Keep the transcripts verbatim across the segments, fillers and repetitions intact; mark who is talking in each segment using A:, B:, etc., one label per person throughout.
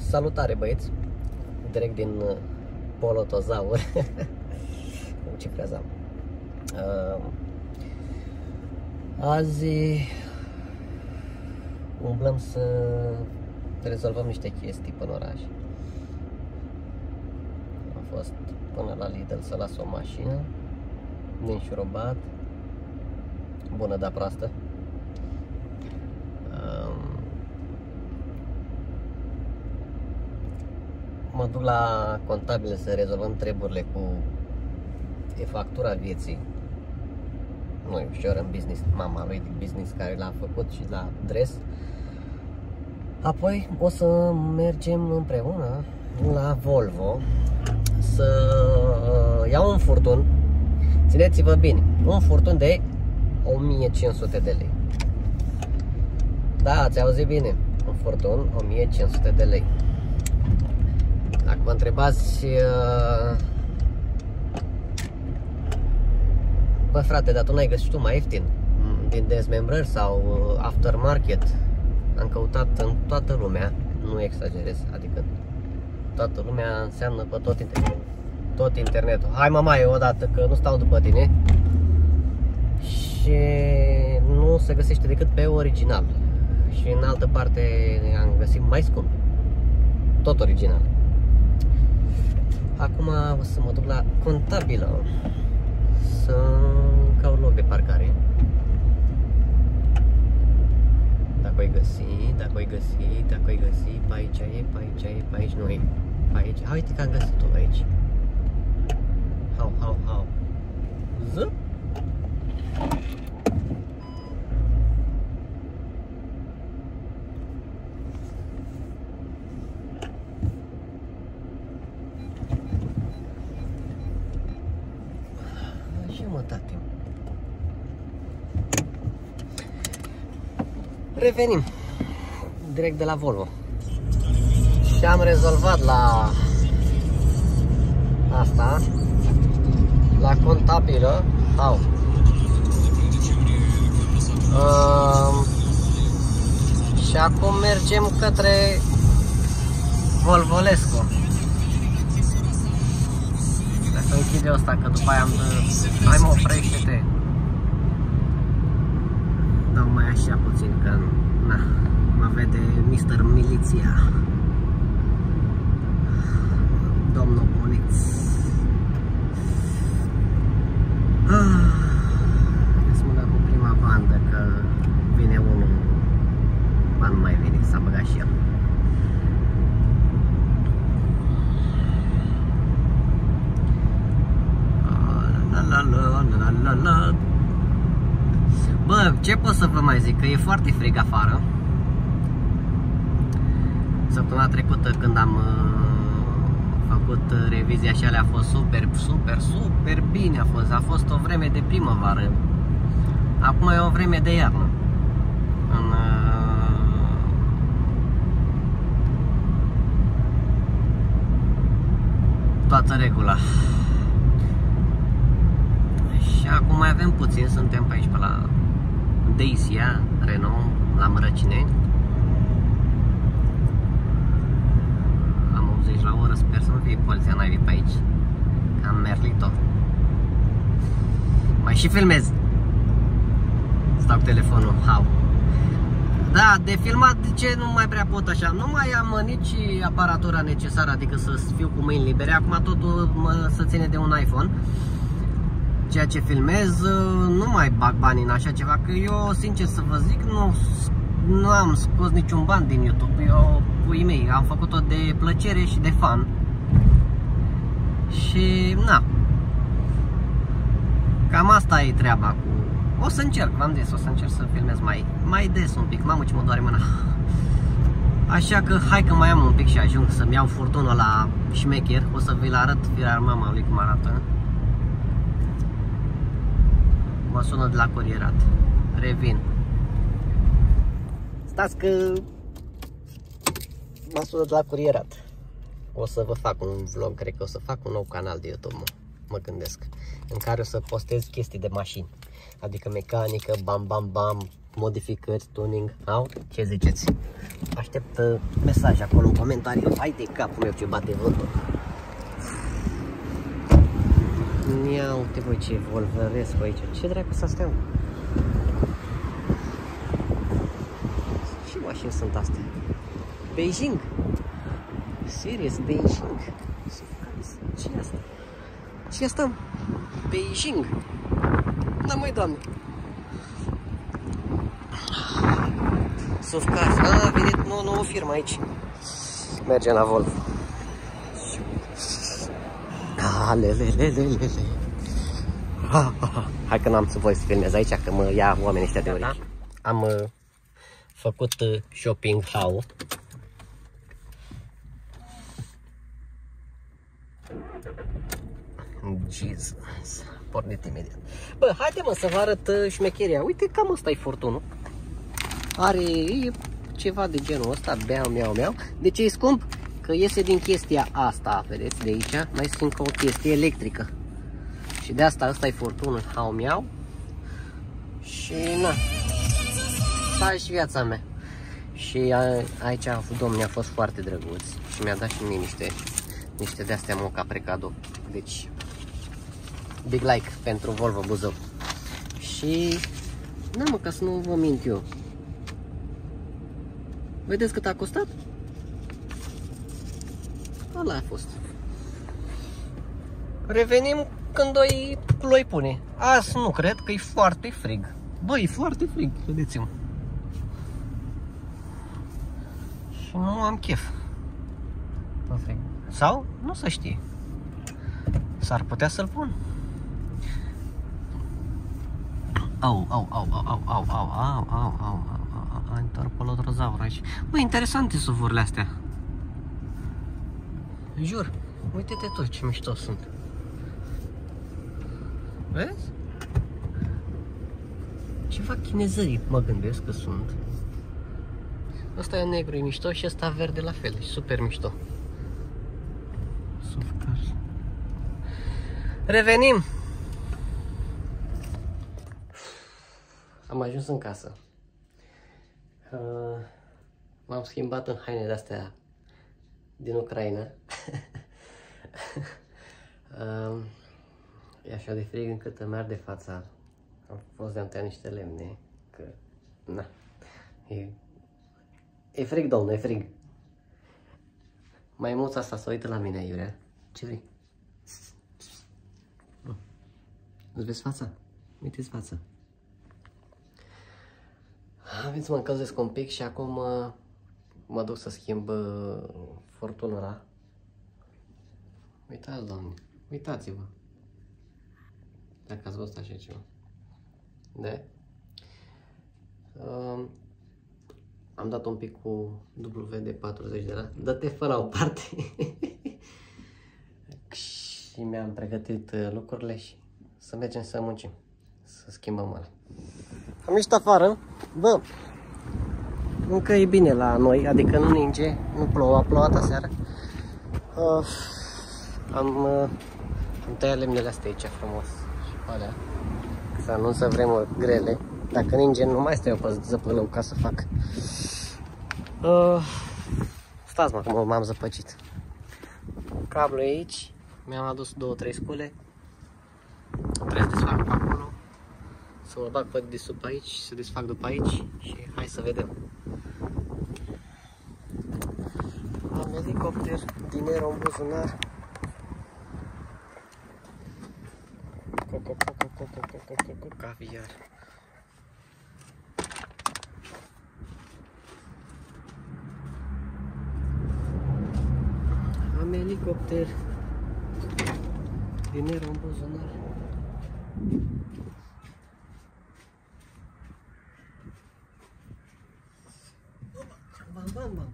A: Salutare băieți, direct din Polo Tozaur. Ce prează am. Uh, azi umblăm să rezolvăm niște chestii până oraș. Am fost până la Lidl să las o mașină din șurubat, bună, dar proastă. Mă duc la contabile să rezolvăm treburile cu e-factura vieții. Nu e ușor în business, mama lui de business care l-a făcut și la dres. Apoi o să mergem împreună la Volvo să iau un furtun. Țineți-vă bine, un furtun de o mie cinci sute de lei. Da, ați auzit bine, un furtun o mie cinci sute de lei. Dacă vă întrebați, bă frate, dar tu n-ai găsit tu mai ieftin din dezmembrări sau aftermarket? Am căutat în toată lumea, nu exagerez, adică toată lumea înseamnă pe tot, internet, tot internetul. Hai mamaie odată că nu stau după tine. Și nu se găsește decât pe original. Și în altă parte am găsit mai scump, tot original. Acum o să mă duc la contabilă să caut loc de parcare. Dacă o-i găsi, dacă o-i găsi, dacă o-i găsi, pe aici e, pe aici e, pe aici nu e, pe aici. Hai, uite că am găsit-o aici. Hau, hau, hau. Zăp. Revenim direct de la Volvo și am rezolvat la asta, la contabilă. Au. Uh, și acum mergem către Volvolescu. Să închid eu asta, că după aia am de... Hai mă, oprește-te. Dau mai așa puțin, că na, mă vede mister Miliția, domnul Poliț. Ah, să mă dau cu prima bandă, că vine unul, ba nu mai vine, s-a băgat și el. La la la la la la. Bă, ce pot să vă mai zic? Că e foarte frig afară. Săptămâna trecută când am uh, făcut revizia și alea a fost super, super, super bine a fost. A fost o vreme de primăvară. Acum e o vreme de iarnă. În uh, toată regula. Și acum mai avem puțin, suntem pe aici pe la Dacia, Renault, la Mărăcineni. Am optzeci la oră, sper să nu fie poliția naibii pe aici. Am merlit-o. Mai și filmez. Stau cu telefonul, hau. Da, de filmat, de ce nu mai prea pot așa? Nu mai am nici aparatura necesară, adică să fiu cu mâini libere. Acum totul mă, să ține de un iPhone. Ceea ce filmez, nu mai bag bani în așa ceva, că eu, sincer să vă zic, nu, nu am scos niciun ban din YouTube. Eu, puii mei, am făcut-o de plăcere și de fan. Și, na, cam asta e treaba cu... O să încerc, v-am zis, o să încerc să filmez mai, mai des un pic. Mamă, ce mă doare mâna. Așa că, hai că mai am un pic și ajung să-mi iau furtunul la șmecher. O să vi-l arăt, firar mama lui cum arată. Mă sună de la curierat. Revin. Stați că mă sună de la curierat. O să vă fac un vlog, cred că o să fac un nou canal de YouTube, mă, mă gândesc, în care o să postez chestii de mașini. Adică mecanică, bam bam bam, modificări, tuning, au? Ce ziceți? Aștept uh, mesaje acolo în comentarii. Hai de capul meu ce bate vântul. Ia uite voi ce volvăresc aici. Ce dracu să astea? Ce mașini sunt astea? Beijing? Serios, Beijing? Ce e asta? Ce e asta? Beijing? Da, măi, doamne. Sufcar. A, a venit o nouă firmă aici. Mergem la Volvo. Alelelelelele. Hai că n-am să voi să filmez aici, că mă ia oamenii ăștia de urechi. Am uh, făcut uh, shopping haul. Jesus. Pornit imediat. Bă, haide mă să vă arăt uh, șmecheria. Uite, cam ăsta e furtunul. Are e ceva de genul ăsta, beau, miau, miau. De ce e scump? Că iese din chestia asta, vedeți, de aici, mai este încă o chestie electrică. Și de asta, ăsta e furtunul, hau, miau. Și na, asta e și viața mea. Și a, aici domnul a fost foarte drăguț și mi-a dat și mie niște, niște de-astea moca precadou. Deci, big like pentru Volvo Buzău. Și, na mă, ca să nu vă mint eu. Vedeți cât a costat? Ăla a fost. Revenim când o-i ploi pune. Azi nu cred că e foarte frig. Băi, e foarte frig, vedeți-mă. Și nu am chef. Sau? Nu se știe. S-ar putea să-l pun. Au, au, au, au, au, au, au, au, au, au, au, Antorpolotrozaur aici. Băi, interesante suvurile astea. Jur, uite-te tu ce mișto sunt. Vezi? Ceva chinezării mă gândesc că sunt. Ăsta e negru, e mișto și ăsta verde la fel, e super mișto. Revenim! Am ajuns în casă. Uh, M-am schimbat în haine de-astea din Ucraina. uh, e așa de frig încât îmi arde fața. Am fost de-am tăiat niște lemne. Că, na, e, e frig, domnule, e frig. Maimuța asta se uită la mine, Iurea. Ce vrei? Îți vezi fața? Uite-ți fața. Am venit să mă încălzesc un pic și acum uh, mă duc să schimb uh, furtunul ăla. Uitați, doamne, uitați-vă. Dacă ați văzut așa ceva. De? Uh, am dat un pic cu W D patruzeci de la. Dă-te fără o parte. Și mi-am pregătit uh, lucrurile și să mergem să muncim. Să schimbăm ăla. Am ieșit afară. Bă, încă e bine la noi, adică nu ninge, nu plouă, a plouat aseară. Uh, am, uh, am tăiat lemnele astea aici frumos și pe alea, să nu să vrem grele. Dacă ninge, nu mai stai eu pe zăpălău ca să fac. Uh, stați mă, că m-am zăpăcit. Cablul aici, mi-am adus două, trei scule. Trebuie să desfac pe acolo. Să mă bag pe de sub aici, să desfac după aici și hai să vedem. Am elicopter, dinero în buzunar. Coco, coco, coco, coco, coco, caviar. Am elicopter, dinero în buzunar. Bam, bam, bam.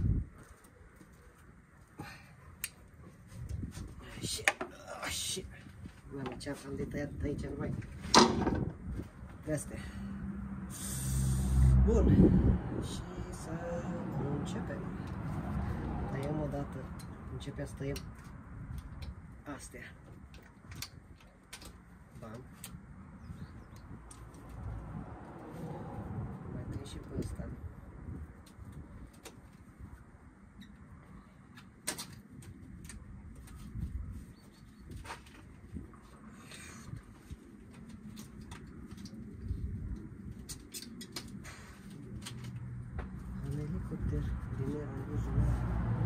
A: Shit, oh, shit. Mamă, ce am de tăiat aici numai. De-astea. Bun. Și să începem. Tăiem o dată. Începem să tăiem astea. Bam. și pe ăsta. Am elicopter din aer în buzunar.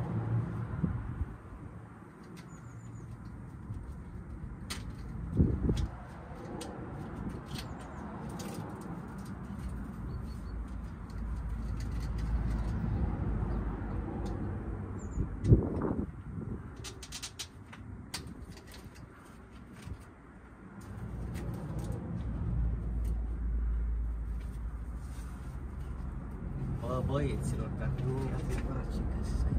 A: Bă, băieților, dacă nu e adevărat ce găsesc.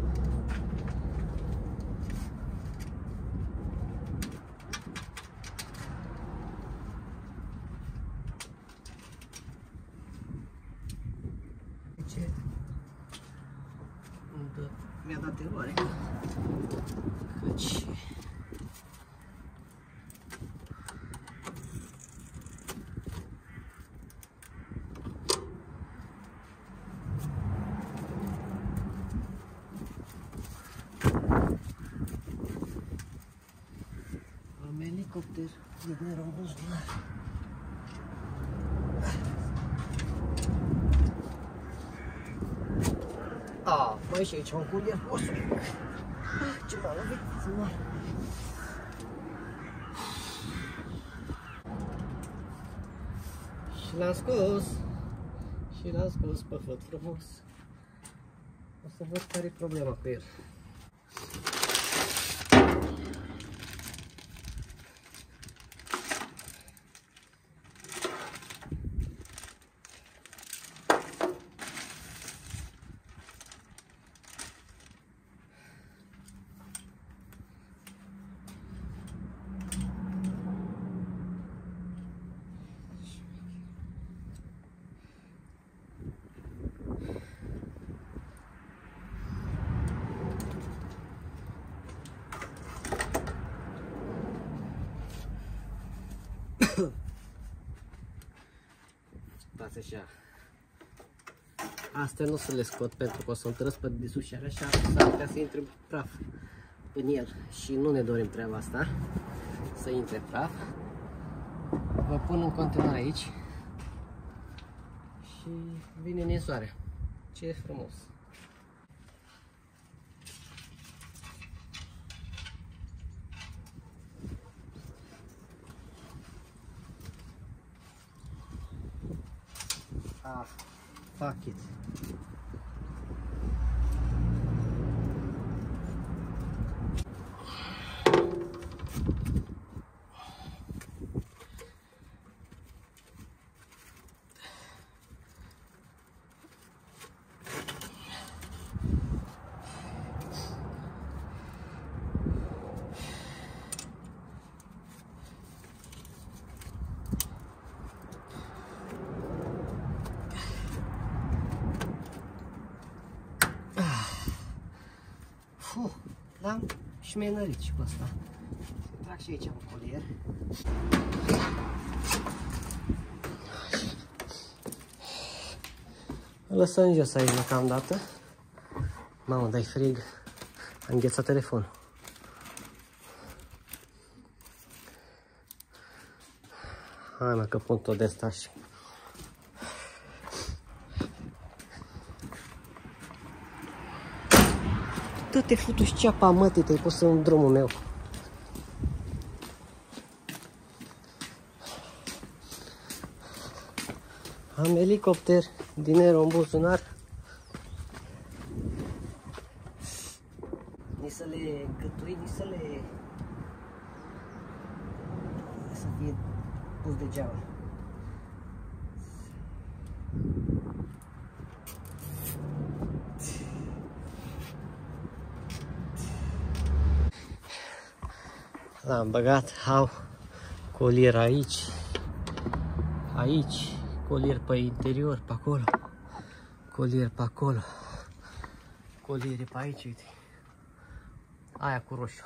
A: Ce? Mi-a dat eroare. Căci... Am elicopter din aer în buzunar. Ah, băi, și aici un curier. O să... Ce m-a lovit? Să mă... Și l-am scos. Și l-am scos pe făt frumos. O să văd care e problema cu el. Stați așa. Astea nu o să le scot pentru că o să întărăsc pe de sus și așa s-ar putea să intre praf în el și nu ne dorim treaba asta, să intre praf. Vă pun în continuare aici și vine ninsoarea. Ce frumos! Ah, fuck it. L-am șmenărit și pe ăsta. Să trag și aici un colier. Îl lăsăm jos aici deocamdată. Mamă, dai frig. Am înghețat telefonul. Hai mă, că pun tot de asta și... Dă-te futu-și ceapa, mătii, te-ai pus în drumul meu. Am elicopter din aer în buzunar. Ni să le gătui, ni să le... Să fie pus degeaba. L-am băgat, au colier aici, aici, colier pe interior, pe acolo, colier pe acolo, coliere pe aici, uite, aia cu roșu.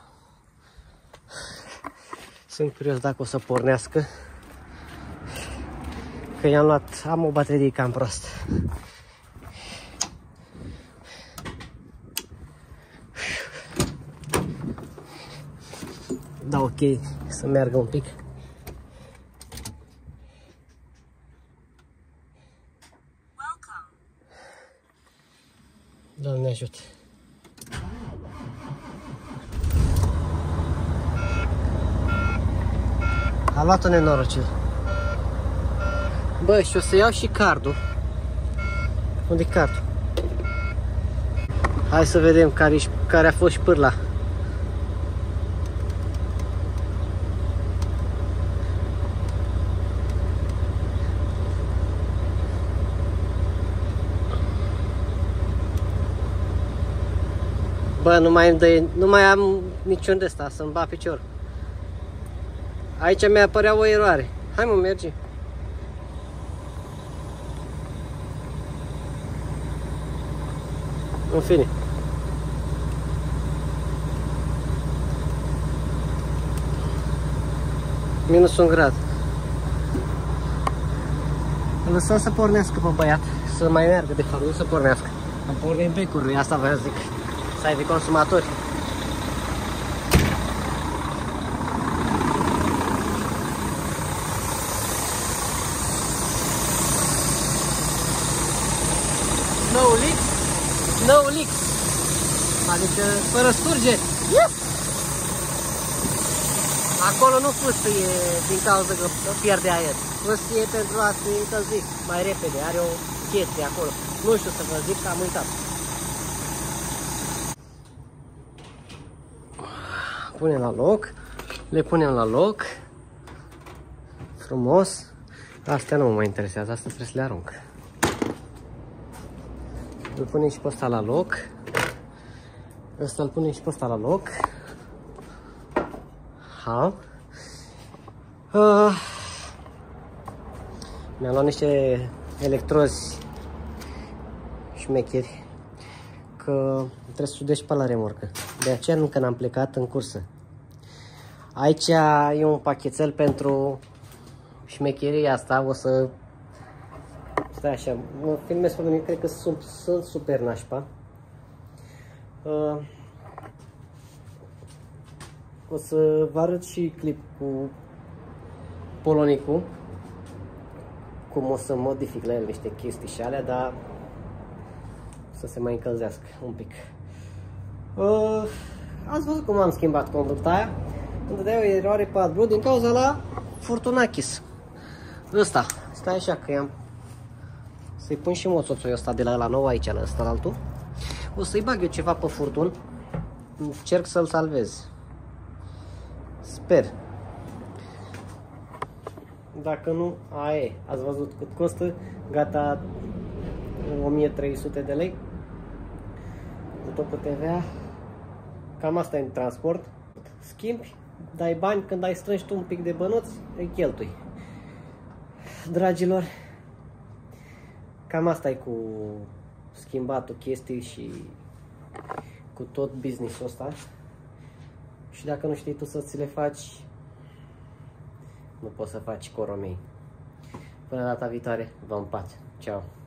A: Sunt curios dacă o să pornească, Că i-am luat, am o baterie cam proastă. Da, ok, să meargă un pic. Doamne ajută. A luat-o nenorocil. Bă, și o să iau și cardul. Unde-i cardul? Hai să vedem care, care a fost șpârla. Bă, nu mai, dă, nu mai am niciun de ăsta să-mi bat picior. Aici mi-a apărea o eroare. Hai mă, merge. În fine. Minus un grad. Îl lăsăm să pornească pe băiat. Să mai meargă, de fapt, nu să pornească. Am pornit becuri, asta vreau să zic. Să ai de consumatori. No leaks, no leaks. Adică fără scurge. Yes! Acolo nu fâstăie din cauza că pierde aer. Fâstăie pentru a se încălzi mai repede. Are o chestie acolo. Nu știu să vă zic că am uitat. Punem la loc. Le punem la loc. Frumos. Astea nu mă interesează. Asta trebuie să le arunc. Îl punem și pe ăsta la loc. Ăsta îl punem și pe ăsta la loc. Ha. Uh. Mi-am luat niște electrozi șmecheri. Că trebuie să sudești pe la remorcă. De aceea încă n-am plecat în cursă. Aici e un pachetel pentru șmecheria asta. O să... Stai așa, mă filmez pe mine, cred că sunt, sunt super nașpa. Uh, o să vă arăt și clip cu Polonicul, cum o să modific la el niște chestii și alea, dar să se mai încălzească un pic. Uh, ați văzut cum am schimbat conducta aia? Îmi dădea o eroare pe AdBlue din cauza la Furtunakis. Ăsta, stai așa că i-am... Să-i pun și moțoțul ăsta de la la nou aici, la ăsta la altul. O să-i bag eu ceva pe furtun. Încerc să-l salvez. Sper. Dacă nu, aia e. Ați văzut cât costă? Gata, o mie trei sute de lei. Cu tot cu T V A. Cam asta e în transport. Schimbi, dai bani, când ai strângi tu un pic de bănuți, îi cheltui. Dragilor, cam asta e cu schimbatul chestii și cu tot business-ul ăsta. Și dacă nu știi tu să ți le faci, nu poți să faci coromei. Până data viitoare, vă împac. Ceau!